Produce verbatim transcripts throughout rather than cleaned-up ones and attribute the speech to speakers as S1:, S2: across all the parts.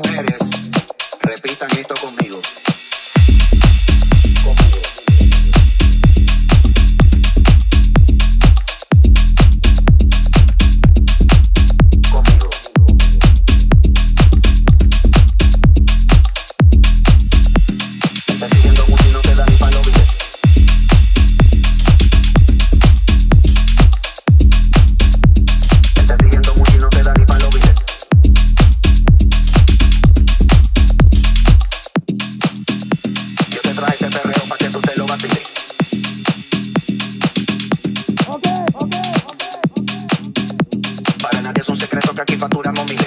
S1: mujeres repitan esto conmigo. Aquí facturamos miles.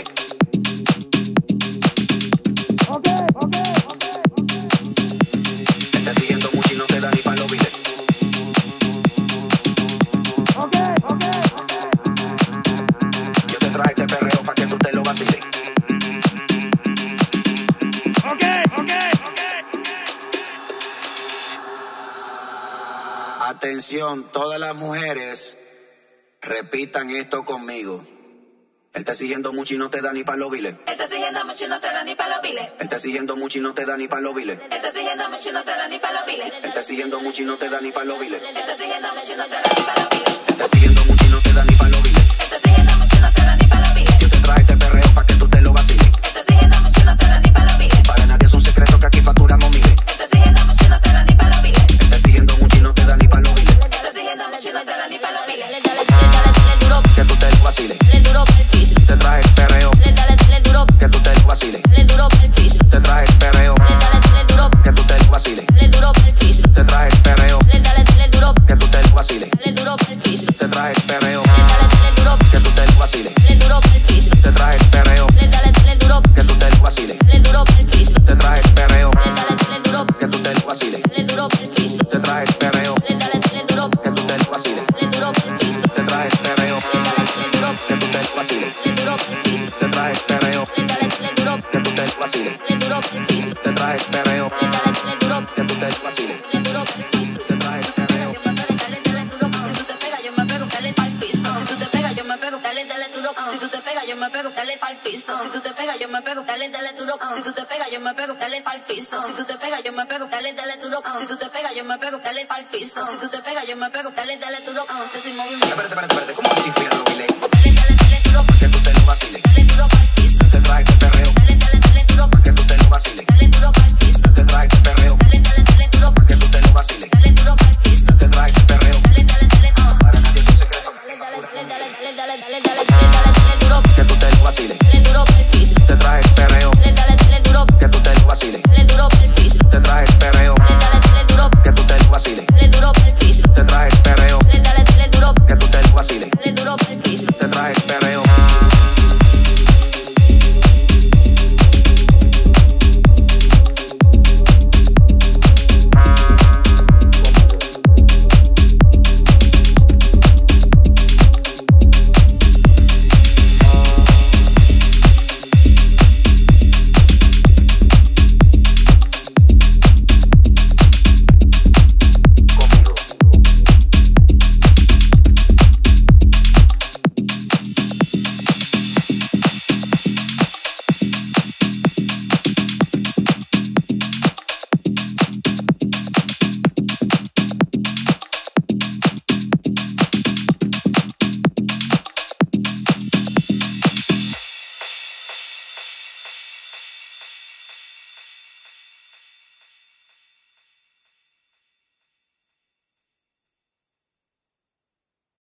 S1: Okay, okay, okay, okay. Te estás siguiendo mucho y no te da ni pa' los biles. Okay, okay, okay. Yo te traje este perreo pa' que tú te lo vaciles. Okay, okay, okay. Atención, todas las mujeres repitan esto conmigo. Él está siguiendo mucho y no te da ni pa' los biles.
S2: Él está siguiendo mucho y no te da ni pa' los biles.
S1: Él está siguiendo mucho y no te da ni pa' los biles.
S2: Él está siguiendo mucho y no te da ni pa' los biles.
S1: Él está siguiendo mucho y no te da ni pa' los biles.
S2: Él está siguiendo mucho y no te da ni pa' los biles.
S1: Él está siguiendo mucho y no te da ni pa' los biles.
S2: Él está siguiendo mucho y no te da ni pa' los biles.
S1: Yo te traje este perreo pa' que tú te lo vaciles.
S2: Él está siguiendo mucho y no te da ni pa' los biles.
S1: Para nadie es un secreto que aquí facturamos miles.
S2: Él está siguiendo mucho y no te da ni pa' los biles.
S1: Él está siguiendo mucho y no te da ni pa' los biles.
S2: Él está siguiendo mucho y no te da ni pa' los biles.
S1: Que tú te lo vaciles. Te traje el perreo. Que tú te lo vaciles. Te traje el perreo. Que tú te lo vaciles. Te traje el perreo. Que tú te lo vaciles. Te traje el perreo. Que tú te lo vaciles. Te traje el perreo. Que tú te lo vaciles. Te traje el perreo. Que tú te lo vaciles. Te traje el perreo. Que tú te lo vaciles. Te traje el perreo. Que tú te lo vaciles. Te traje el perreo. Que tú te lo vaciles. Te traje el perreo. Que tú te lo vaciles. Te traje el perreo.
S2: Si tú te pegas, yo me pego, dale, dale duro. Si tú te pegas, yo me pego, dale pa'l piso. Si tú te pegas, yo me pego, dale, dale duro. Si tú te pegas, yo me pego, dale pa'l piso. Si tú te pegas, yo me pego, dale, dale duro. Si tú te pegas, yo me pego, dale pa'l piso. Si tú te pegas, yo me pego, dale, dale duro. Este es movimiento.
S1: Espérate, espérate, espérate. ¿Cómo así fui a los biles?
S2: Dale, dale, dale duro.
S1: Que tú te lo vaciles.
S2: Dale duro pa'l piso.
S1: Te traje este perreo.
S2: Dale, dale, dale duro.
S1: Que tú